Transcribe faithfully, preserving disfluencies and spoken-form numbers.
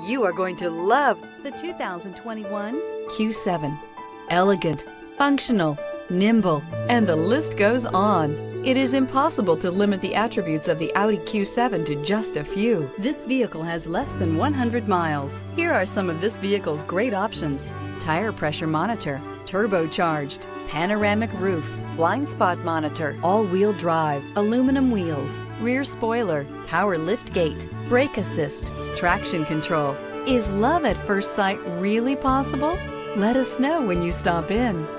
You are going to love the two thousand twenty-one Q seven. Elegant, functional, nimble, and the list goes on. It is impossible to limit the attributes of the Audi Q seven to just a few. This vehicle has less than one hundred miles. Here are some of this vehicle's great options: tire pressure monitor, turbocharged, panoramic roof, blind spot monitor, all-wheel drive, aluminum wheels, rear spoiler, power liftgate, brake assist, traction control. Is love at first sight really possible? Let us know when you stop in.